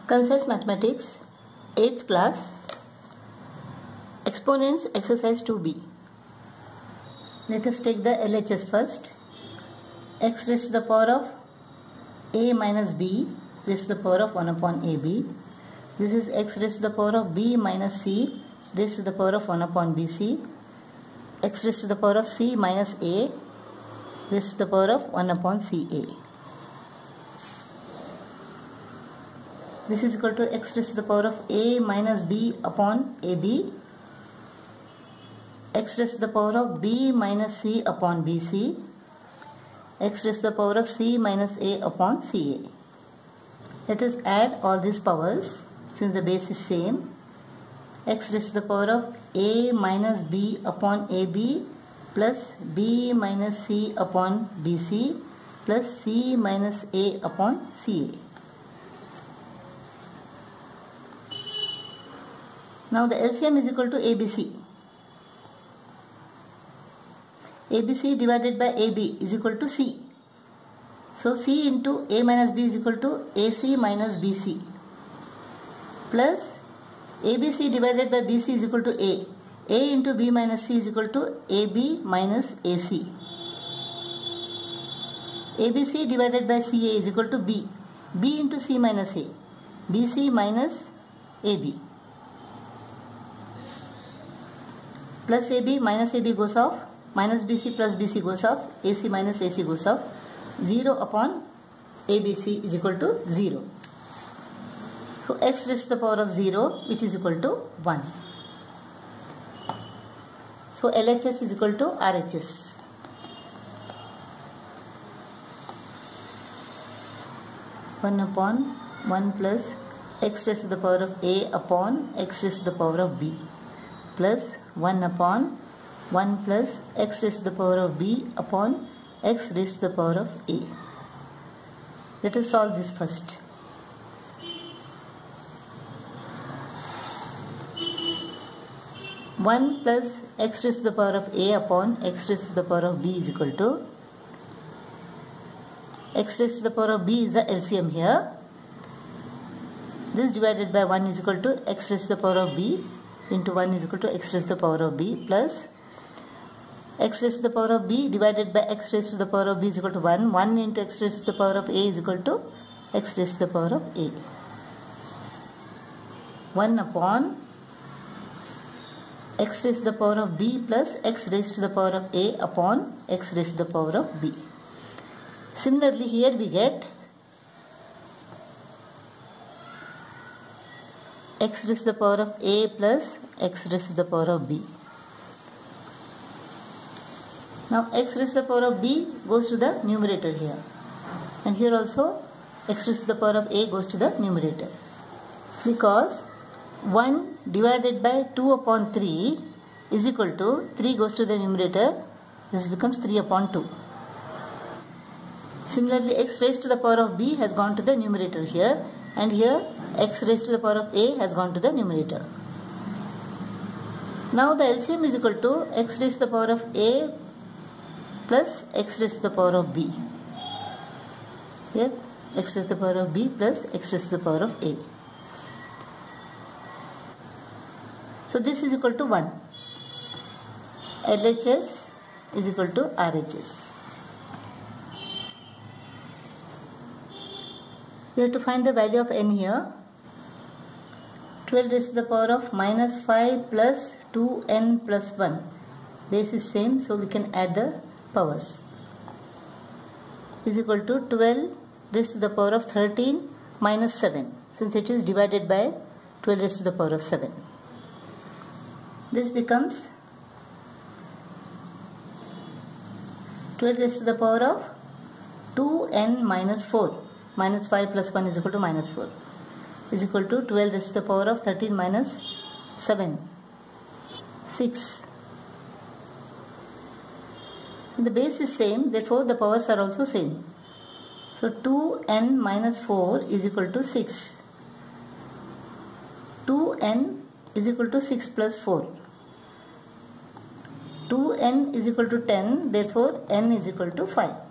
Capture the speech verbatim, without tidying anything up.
Concise Mathematics, eighth class, Exponents exercise two B. Let us take the L H S first. X raised to the power of a minus b raised to the power of one upon ab. This is x raised to the power of b minus c raised to the power of one upon bc. X raised to the power of c minus a raised to the power of one upon ca. This is equal to x raised to the power of a minus b upon ab. X raised to the power of b minus c upon bc. X raised to the power of c minus a upon ca. Let us add all these powers since the base is same. X raised to the power of a minus b upon ab plus b minus c upon bc plus c minus a upon ca. Now the L C M is equal to A B C. A B C divided by A B is equal to C. So C into A minus B is equal to A C minus B C plus A B C divided by B C is equal to A. A into B minus C is equal to A B minus A C. A B C divided by C A is equal to B. B into C minus A. B C minus A B. Plus A B minus A B goes off. Minus B C plus B C goes off. A C minus A C goes off. zero upon A B C is equal to zero. So x raised to the power of zero, which is equal to one. So L H S is equal to R H S. one upon one plus x raised to the power of A upon x raised to the power of B plus one upon one plus x raised to the power of b upon x raised to the power of a. Let us solve this first. one plus x raised to the power of a upon x raised to the power of b is equal to x raised to the power of b is the L C M here. This divided by one is equal to x raised to the power of b into one is equal to x raised to the power of b plus x raised to the power of b divided by x raised to the power of b is equal to one. one into x raised to the power of a is equal to x raised to the power of a. one upon x raised to the power of b plus x raised to the power of a upon x raised to the power of b. Similarly, here we get x raised to the power of a plus x raised to the power of b. Now x raised to the power of b goes to the numerator here, and here also x raised to the power of a goes to the numerator, because one divided by two upon three is equal to three goes to the numerator. This becomes three upon two. Similarly, x raised to the power of b has gone to the numerator here, and here x raised to the power of a has gone to the numerator. Now the L C M is equal to x raised to the power of a plus x raised to the power of b. Here x raised to the power of b plus x raised to the power of a. So this is equal to one. L H S is equal to R H S. We have to find the value of n here. twelve raised to the power of minus five plus two n plus one. Base is same, so we can add the powers. Is equal to twelve raised to the power of thirteen minus seven, since it is divided by twelve raised to the power of seven. This becomes twelve raised to the power of two n minus four. Minus five plus one is equal to minus four. Is equal to twelve raised to the power of thirteen minus seven. six. The base is same, therefore the powers are also same. So two n minus four is equal to six. two n is equal to six plus four. two n is equal to ten, therefore n is equal to five.